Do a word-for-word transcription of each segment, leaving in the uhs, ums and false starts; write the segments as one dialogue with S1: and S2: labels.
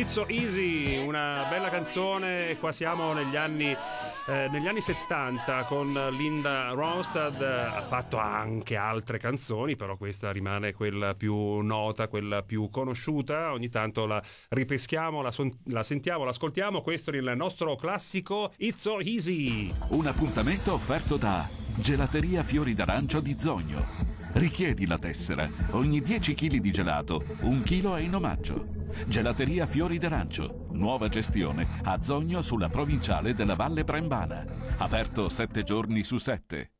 S1: It's So Easy, una bella canzone. Qua siamo negli anni eh, negli anni settanta con Linda Ronstadt. Ha fatto anche altre canzoni, però questa rimane quella più nota, quella più conosciuta. Ogni tanto la ripeschiamo, la, son- la sentiamo, l'ascoltiamo. Questo è il nostro classico It's So Easy.
S2: Un appuntamento offerto da Gelateria Fiori d'Arancio di Zogno. Richiedi la tessera. Ogni dieci chili di gelato, un chilo è in omaggio. Gelateria Fiori d'Arancio. Nuova gestione a Zogno sulla provinciale della Valle Brembana. Aperto sette giorni su sette.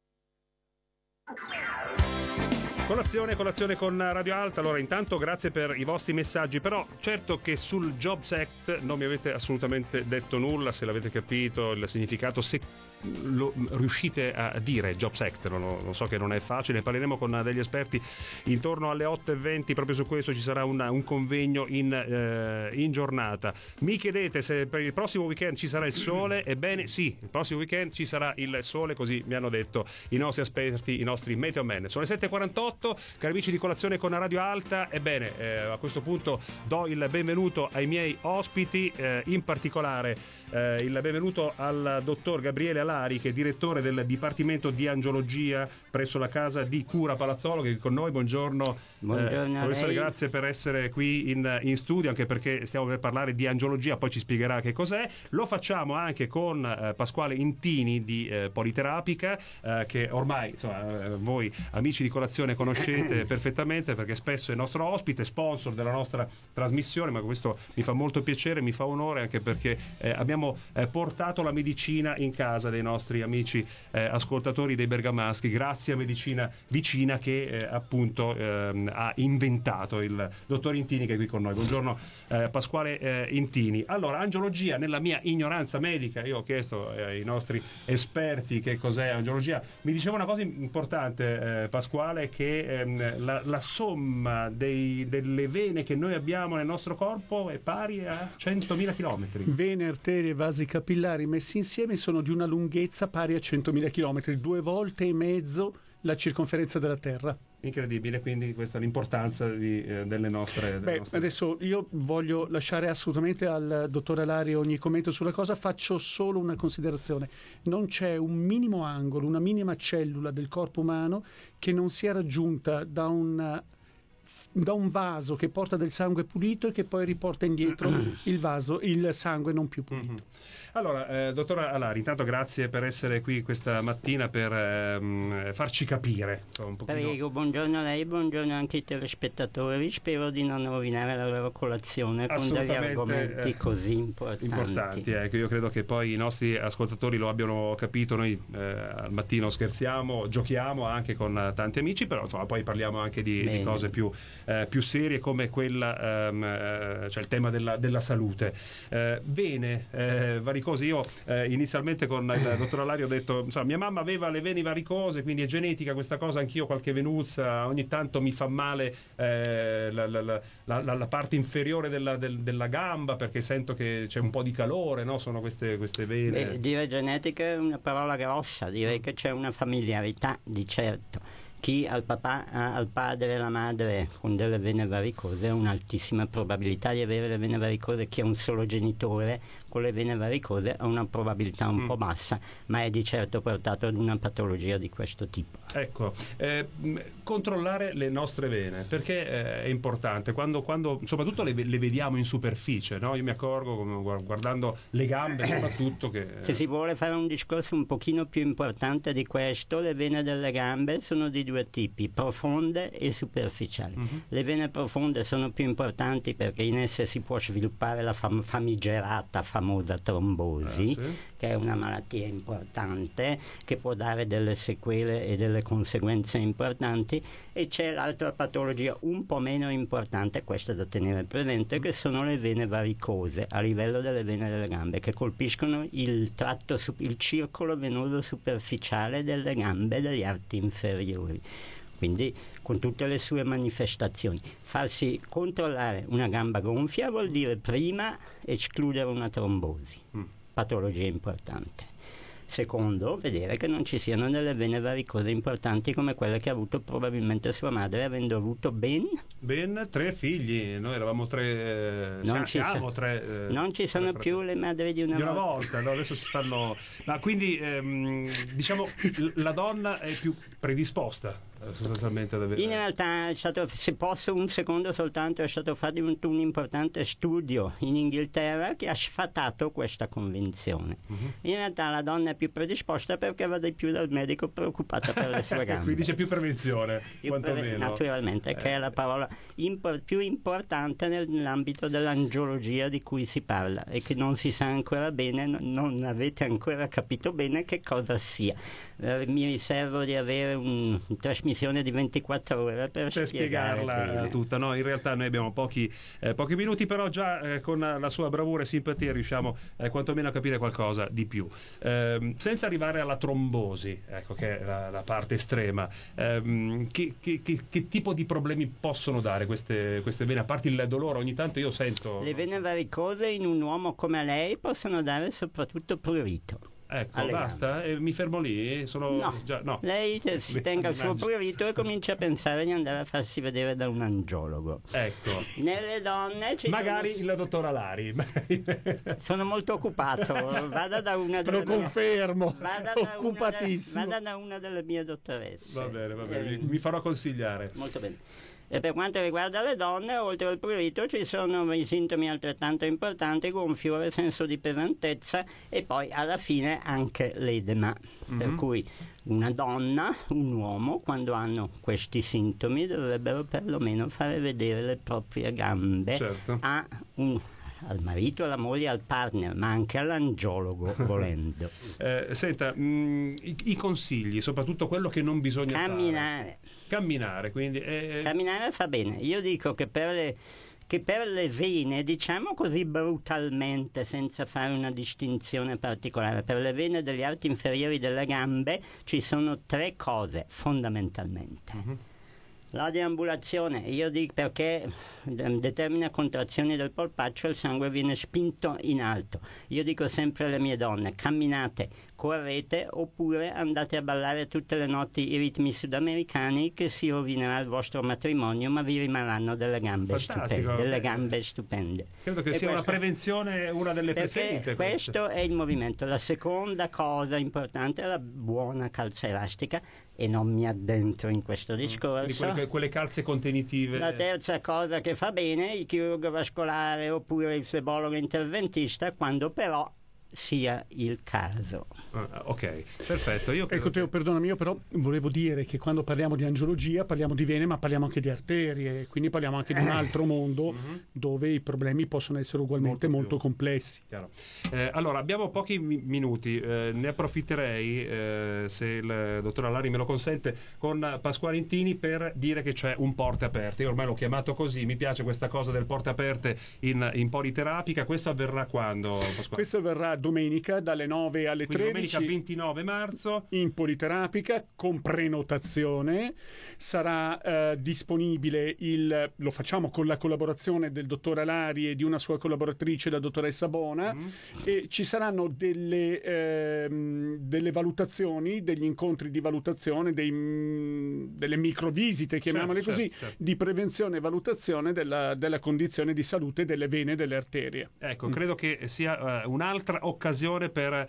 S1: Colazione, colazione con Radio Alta. Allora, intanto grazie per i vostri messaggi, però certo che sul Jobs Act non mi avete assolutamente detto nulla, se l'avete capito il significato, se lo riuscite a dire Jobs Act, non, lo, non so che non è facile. Parleremo con degli esperti intorno alle otto e venti, proprio su questo ci sarà una, un convegno in, eh, in giornata. Mi chiedete se per il prossimo weekend ci sarà il sole. Ebbene sì, il prossimo weekend ci sarà il sole, così mi hanno detto i nostri esperti, i nostri Meteo Man. Sono le sette e quarantotto. Cari amici di Colazione con Radio Alta, ebbene eh, a questo punto do il benvenuto ai miei ospiti, eh, in particolare eh, il benvenuto al dottor Gabriele Alari, che è direttore del Dipartimento di Angiologia presso la Casa di Cura Palazzolo, che è con noi. Buongiorno,
S3: Buongiorno
S1: eh, professore,
S3: lei.
S1: grazie per essere qui in, in studio, anche perché stiamo per parlare di angiologia, poi ci spiegherà che cos'è. Lo facciamo anche con eh, Pasquale Intini di eh, Politerapica, eh, che ormai insomma, eh, voi amici di Colazione conoscete perfettamente, perché spesso è il nostro ospite, sponsor della nostra trasmissione, ma questo mi fa molto piacere, mi fa onore, anche perché eh, abbiamo eh, portato la medicina in casa dei nostri amici eh, ascoltatori dei bergamaschi, grazie a Medicina Vicina, che eh, appunto eh, ha inventato il dottor Intini, che è qui con noi. Buongiorno eh, Pasquale eh, Intini. Allora, angiologia, nella mia ignoranza medica, io ho chiesto eh, ai nostri esperti che cos'è angiologia, mi diceva una cosa importante eh, Pasquale, che ehm, la, la somma dei, delle vene che noi abbiamo nel nostro corpo è pari a centomila chilometri.
S4: Vene, arterie e vasi capillari messi insieme sono di una lunghezza pari a centomila chilometri, due volte e mezzo la circonferenza della Terra.
S1: Incredibile, quindi questa è l'importanza di, eh, delle nostre... Delle
S4: Beh,
S1: nostre...
S4: adesso io voglio lasciare assolutamente al dottor Alari ogni commento sulla cosa, faccio solo una considerazione. Non c'è un minimo angolo, una minima cellula del corpo umano che non sia raggiunta da un, da un vaso che porta del sangue pulito e che poi riporta indietro il vaso, il sangue non più pulito.
S1: Mm-hmm. Allora, eh, dottor Alari, intanto grazie per essere qui questa mattina per ehm, farci capire un pochino.
S3: Prego, buongiorno a lei, buongiorno anche ai telespettatori. Spero di non rovinare la loro colazione con degli argomenti
S1: eh,
S3: così importanti.
S1: Importanti, ecco, io credo che poi i nostri ascoltatori lo abbiano capito. Noi eh, al mattino scherziamo, giochiamo anche con tanti amici, però insomma poi parliamo anche di, di cose più, eh, più serie, come quella, ehm, eh, cioè il tema della, della salute. Eh, vene, eh, varicose. Io eh, inizialmente con il dottor Alari ho detto, insomma, mia mamma aveva le vene varicose, quindi è genetica questa cosa, anch'io qualche venuzza, ogni tanto mi fa male eh, la, la, la, la, la parte inferiore della, del, della gamba, perché sento che c'è un po' di calore, no? Sono queste, queste vene.
S3: Beh, dire genetica è una parola grossa, direi che c'è una familiarità di certo. Chi al papà, al padre e alla madre con delle vene varicose ha un'altissima probabilità di avere le vene varicose. Chi ha un solo genitore con le vene varicose ha una probabilità un mm. po' bassa, ma è di certo portato ad una patologia di questo tipo.
S1: Ecco, eh, controllare le nostre vene, perché eh, è importante, quando, quando soprattutto le, le vediamo in superficie, no? Io mi accorgo, come, guardando le gambe soprattutto, che...
S3: Se si vuole fare un discorso un pochino più importante di questo, le vene delle gambe sono di due tipi, profonde e superficiali. Uh-huh. Le vene profonde sono più importanti perché in esse si può sviluppare la fam- famigerata famosa trombosi, eh, sì. che è una malattia importante che può dare delle sequele e delle conseguenze importanti, e c'è l'altra patologia un po' meno importante, questa da tenere presente, che sono le vene varicose a livello delle vene delle gambe, che colpiscono il tratto, il circolo venoso superficiale delle gambe degli arti inferiori. Quindi con tutte le sue manifestazioni. Farsi controllare una gamba gonfia vuol dire prima escludere una trombosi, mm. patologia importante. Secondo, vedere che non ci siano delle vene varicose importanti come quelle che ha avuto probabilmente sua madre, avendo avuto ben
S1: ben tre figli. Noi eravamo tre,
S3: non ci,
S1: siamo
S3: sa-
S1: tre eh,
S3: non ci sono
S1: tre
S3: più le madri di una,
S1: di una
S3: volta,
S1: volta, no? Adesso si fanno, ma quindi ehm, diciamo l- la donna è più predisposta eh, sostanzialmente ad avere.
S3: In realtà è stato, se posso un secondo soltanto, è stato fatto un, un importante studio in Inghilterra che ha sfatato questa convinzione. Uh-huh. In realtà la donna è più predisposta perché va di più dal medico preoccupata per le sue gambe.
S1: Quindi c'è più prevenzione,
S3: più
S1: quantomeno.
S3: Preve- naturalmente, eh. che è la parola impor- più importante nell'ambito dell'angiologia di cui si parla e che non si sa ancora bene, no, non avete ancora capito bene che cosa sia. Eh, mi riservo di avere un, un trasmissione di ventiquattro ore per,
S1: per spiegarla
S3: bene.
S1: tutta. No, in realtà noi abbiamo pochi, eh, pochi minuti, però già eh, con la sua bravura e simpatia riusciamo eh, quantomeno a capire qualcosa di più. Eh, senza arrivare alla trombosi, ecco, che è la, la parte estrema, eh, che, che, che, che tipo di problemi possono dare queste, queste vene? A parte il dolore, ogni tanto io sento...
S3: Le vene varicose in un uomo come lei possono dare soprattutto prurito.
S1: Ecco, basta, e mi fermo lì. Sono
S3: no.
S1: Già, no,
S3: lei si tenga il suo prurito e comincia a pensare di andare a farsi vedere da un angiologo.
S1: Ecco.
S3: Nelle donne ci
S1: magari
S3: sono...
S1: la dottora Lari.
S3: Sono molto occupato. Vada da una delle
S4: Lo confermo.
S3: Mie... Vada
S4: Occupatissimo.
S3: Vada da una delle mie dottoresse.
S1: Va bene, va bene.
S3: Eh,
S1: mi farò consigliare.
S3: Molto bene. E per quanto riguarda le donne, oltre al prurito ci sono i sintomi altrettanto importanti, gonfiore, senso di pesantezza e poi alla fine anche l'edema. Mm-hmm. Per cui una donna, un uomo, quando hanno questi sintomi dovrebbero perlomeno fare vedere le proprie gambe
S1: certo.
S3: a un al marito, alla moglie, al partner, ma anche all'angiologo volendo.
S1: Eh, senta, mh, i, i consigli, soprattutto quello che non bisogna
S3: camminare.
S1: fare. Camminare, quindi eh...
S3: camminare fa bene. Io dico che per le che per le vene, diciamo così brutalmente, senza fare una distinzione particolare, per le vene degli arti inferiori delle gambe ci sono tre cose fondamentalmente. Uh-huh. La deambulazione, io dico perché determina contrazioni del polpaccio e il sangue viene spinto in alto. Io dico sempre alle mie donne: camminate, correte oppure andate a ballare tutte le notti i ritmi sudamericani, che si rovinerà il vostro matrimonio, ma vi rimarranno delle gambe
S1: fantastico,
S3: stupende, delle gambe stupende.
S1: Credo che
S3: e
S1: sia
S3: questo,
S1: una prevenzione, una delle preferite.
S3: Questo
S1: queste.
S3: è il movimento. La seconda cosa importante è la buona calza elastica, e non mi addentro in questo discorso.
S1: Quelle, quelle calze contenitive.
S3: La terza cosa che fa bene il chirurgo vascolare oppure il flebologo interventista, quando però sia il caso.
S1: Ah, ok, perfetto. Io
S4: ecco Teo, che... perdonami, io però volevo dire che quando parliamo di angiologia parliamo di vene, ma parliamo anche di arterie, quindi parliamo anche di un altro mondo mm-hmm. dove i problemi possono essere ugualmente molto, molto complessi.
S1: Eh, allora, abbiamo pochi mi- minuti, eh, ne approfitterei, eh, se il dottor Alari me lo consente, con Pasquale Intini per dire che c'è un porte aperte. Io ormai l'ho chiamato così, mi piace questa cosa del porte aperte in, in politerapica. Questo avverrà quando, Pasquale?
S4: Questo avverrà domenica dalle nove alle
S1: Quindi
S4: tredici,
S1: domenica ventinove marzo
S4: in politerapica con prenotazione. Sarà eh, disponibile il lo facciamo con la collaborazione del dottor Alari e di una sua collaboratrice, la dottoressa Bona, mm. e ci saranno delle, ehm, delle valutazioni, degli incontri di valutazione, dei, mh, delle microvisite, chiamiamole
S1: certo,
S4: così,
S1: certo, certo.
S4: di prevenzione e valutazione della, della condizione di salute delle vene e delle arterie.
S1: Ecco,
S4: mm.
S1: credo che sia uh, un'altra occasione per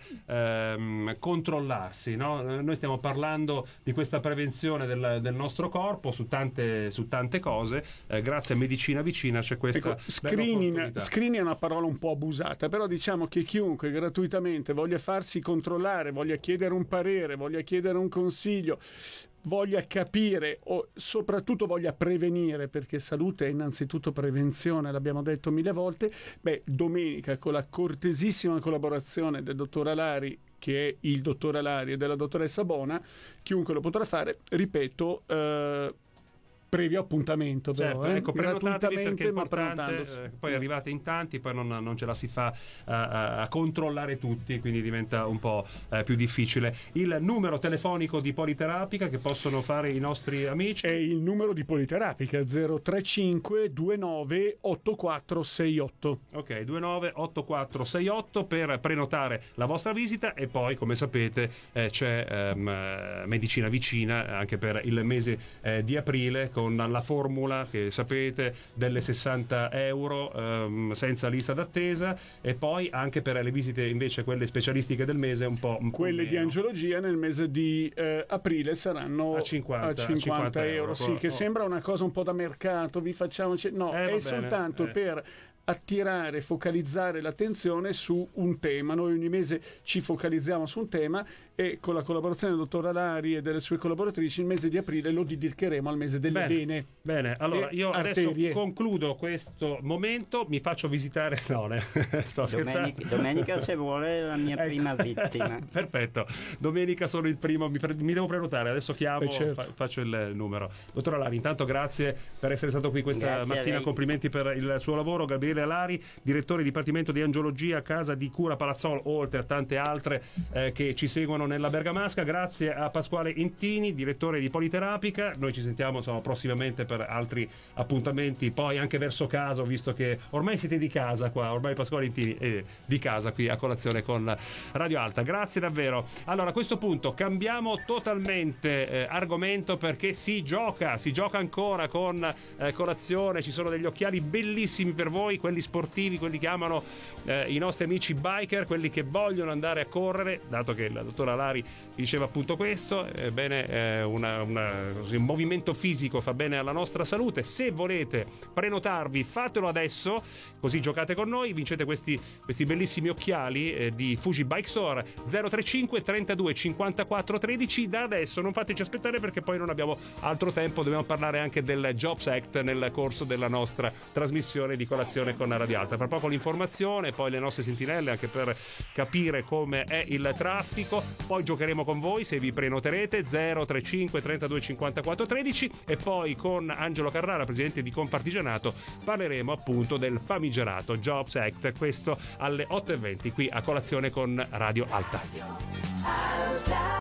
S1: ehm, controllarsi, no? Noi stiamo parlando di questa prevenzione del, del nostro corpo su tante, su tante cose, eh, grazie a Medicina Vicina c'è questa
S4: ecco, screening, screening è una parola un po' abusata, però diciamo che chiunque gratuitamente voglia farsi controllare, voglia chiedere un parere, voglia chiedere un consiglio, voglia capire o soprattutto voglia prevenire, perché salute è innanzitutto prevenzione, l'abbiamo detto mille volte, beh, domenica con la cortesissima collaborazione del dottor Alari, che è il dottor Alari, e della dottoressa Bona, chiunque lo potrà fare, ripeto, eh, previo appuntamento, però,
S1: certo,
S4: eh?
S1: ecco, prenotatevi perché è
S4: ma
S1: importante, eh, poi arrivate in tanti, poi non, non ce la si fa uh, a controllare tutti, quindi diventa un po' uh, più difficile. Il numero telefonico di Politerapica che possono fare i nostri amici
S4: è il numero di Politerapica zero tre cinque due nove otto quattro sei otto.
S1: Ok, due nove otto quattro sei otto per prenotare la vostra visita, e poi come sapete eh, c'è um, medicina vicina anche per il mese eh, di aprile, con la formula che sapete delle sessanta euro um, senza lista d'attesa, e poi anche per le visite invece quelle specialistiche del mese un po', un
S4: quelle
S1: po'
S4: di angiologia nel mese di eh, aprile saranno
S1: a cinquanta,
S4: a cinquanta, cinquanta euro, euro sì, che oh. sembra una cosa un po' da mercato, vi facciamo no,
S1: eh,
S4: è soltanto
S1: eh.
S4: per attirare, focalizzare l'attenzione su un tema. Noi ogni mese ci focalizziamo su un tema, e con la collaborazione del dottor Alari e delle sue collaboratrici il mese di aprile lo dedicheremo al mese delle
S1: bene,
S4: vene.
S1: Bene, allora io
S4: arterie.
S1: Adesso concludo questo momento, mi faccio visitare no, ne, sto
S3: domenica, domenica se vuole la mia
S1: ecco.
S3: prima vittima.
S1: Perfetto, domenica sono il primo, mi, pre- mi devo prenotare, adesso chiamo,
S4: eh certo.
S1: fa- faccio il numero. Dottor Alari, intanto grazie per essere stato qui questa
S3: Grazie
S1: mattina, complimenti per il suo lavoro. Gabriele Alari, direttore Dipartimento di Angiologia, Casa di Cura Palazzolo, oltre a tante altre eh, che ci seguono nella Bergamasca. Grazie a Pasquale Intini, direttore di Politerapica. Noi ci sentiamo insomma prossimamente per altri appuntamenti, poi anche verso casa, visto che ormai siete di casa qua, ormai Pasquale Intini è di casa qui a colazione con Radio Alta. Grazie davvero. Allora, a questo punto cambiamo totalmente eh, argomento, perché si gioca, si gioca ancora con eh, colazione. Ci sono degli occhiali bellissimi per voi, quelli sportivi, quelli che amano eh, i nostri amici biker, quelli che vogliono andare a correre, dato che la dottora Alari diceva appunto questo, ebbene eh, una, una, così, un movimento fisico fa bene alla nostra salute. Se volete prenotarvi, fatelo adesso, così giocate con noi, vincete questi, questi bellissimi occhiali eh, di Fuji Bike Store. Zero tre cinque trentadue cinquantaquattro tredici. Da adesso non fateci aspettare, perché poi non abbiamo altro tempo, dobbiamo parlare anche del Jobs Act nel corso della nostra trasmissione di colazione con Radio Alta. Fra poco l'informazione, poi le nostre sentinelle anche per capire come è il traffico, poi giocheremo con voi se vi prenoterete. Zero tre cinque trentadue cinquantaquattro tredici, e poi con Angelo Carrara, presidente di Confartigianato, parleremo appunto del famigerato Jobs Act, questo alle otto e venti qui a colazione con Radio Alta.